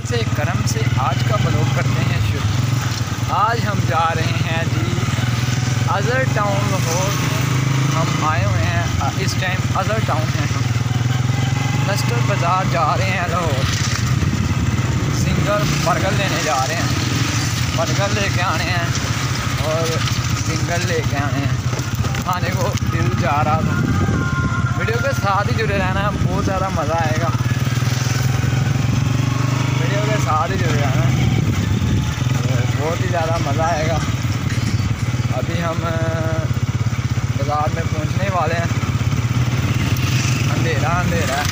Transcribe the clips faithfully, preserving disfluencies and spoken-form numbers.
से करम से आज का ब्लॉग करते हैं शुरू। आज हम जा रहे हैं जी अज़हर टाउन लाहौर में। हम आए हुए हैं इस टाइम अज़हर टाउन है। हम लस्टर बाज़ार जा रहे हैं लाहौर। सिंगर बर्गर लेने जा रहे हैं, बर्गर लेके आने हैं और सिंगर लेके आने हैं। खाने को दिल जा रहा था। वीडियो के साथ ही जुड़े रहना, बहुत ज़्यादा मज़ा आएगा। वीडियो के साथ ही जुड़े रहना, बहुत ही ज़्यादा मज़ा आएगा। अभी हम बाज़ार में पहुंचने वाले हैं। अंधेरा अंधेरा है।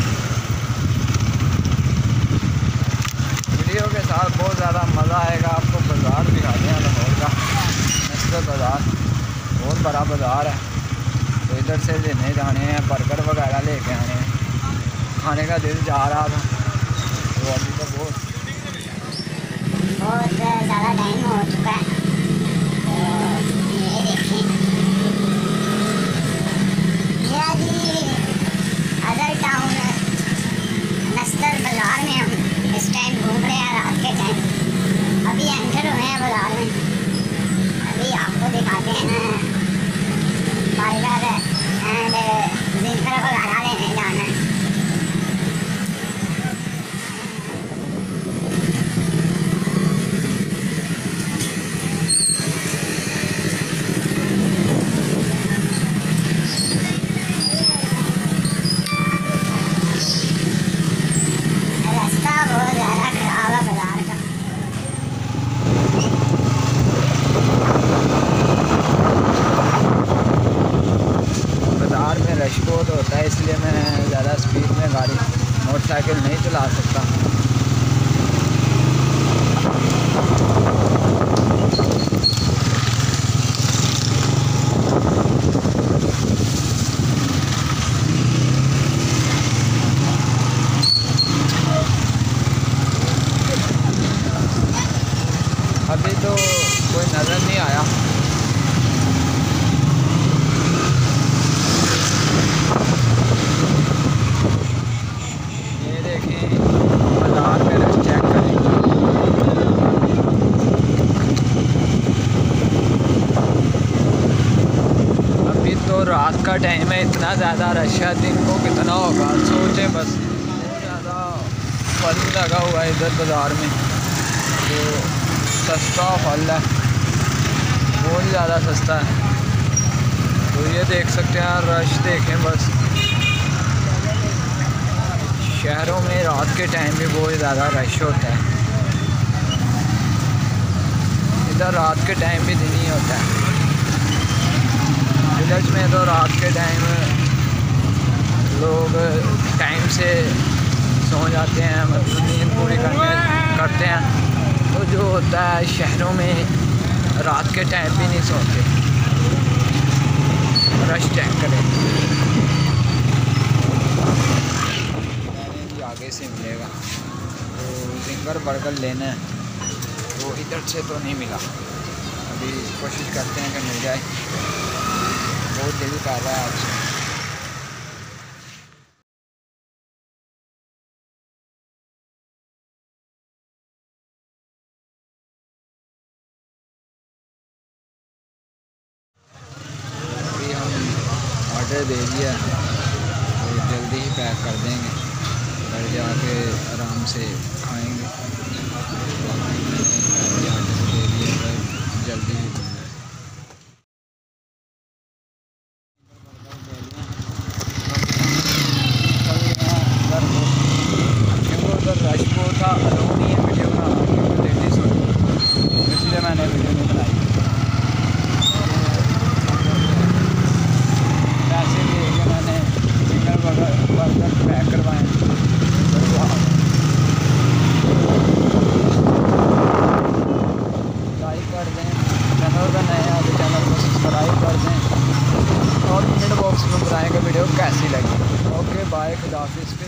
वीडियो के साथ बहुत ज़्यादा मज़ा आएगा। आपको बाज़ार दिखाते हैं लाहौर का। लस्टर बाज़ार बहुत बड़ा बाज़ार है। तो इधर से लेने जाने हैं, बर्गर वगैरह लेके आने हैं। खाने का दिल जा रहा था तो अभी तो बहुत बहुत ज़्यादा टाइम हो चुका है। तो ये देखिए मेरा जी अज़हर टाउन लस्टर बाज़ार में हम इस टाइम घूम रहे हैं। रात के टाइम अभी एंटर हुए हैं बाज़ार में। अभी आपको दिखाते हैं बर्गर एंड जिंगर वगैरह लेने जाना है। रास्ता बहुत ज़्यादा खराब है बाज़ार का। बाज़ार में रश बहुत होता है, इसलिए मैं ज़्यादा स्पीड में गाड़ी मोटरसाइकिल नहीं चला सकता। अभी तो कोई नज़र नहीं आया। ये देखें बाज़ार में रश चेक करें। अभी तो रात का टाइम है, इतना ज़्यादा रश है। दिन को कितना होगा सोचे बस। बहुत ज़्यादा फल लगा हुआ है इधर बाज़ार में, तो सस्ता फल है, बहुत ज़्यादा सस्ता है। तो ये देख सकते हैं, रश देखें बस। शहरों में रात के टाइम भी बहुत ज़्यादा रश होता है। इधर रात के टाइम भी दिन ही होता है। विलेज में तो रात के टाइम लोग टाइम से सो जाते हैं, मतलब नींद पूरी करने करते हैं। तो जो होता है शहरों में रात के टाइम भी नहीं सोते। रश चेक करें, आगे से मिलेगा। तो जिंगर बर्गर लेना है, तो इधर से तो नहीं मिला। अभी कोशिश करते हैं कि मिल जाए। बहुत दिल कर रहा है आज। ऑर्डर दे दिया तो जल्दी ही पैक कर देंगे, घर जाके आराम से खाएंगे। ऑर्डर दे दिया जल्दी ही क्योंकि उधर रश बहुत था। अलाउ नहीं है वीडियो बनाना, लेडीज हो, इसलिए मैंने वीडियो नहीं बनाई। पैसे दे के मैंने सिंगल बर्गर बर्गर पैक करवाए। लाइक कर दें, चैनल का नया है तो चैनल को सब्सक्राइब कर दें और कमेंट बॉक्स में बताएं कि वीडियो कैसी लगी। ओके बाय, खुदा हाफिज़।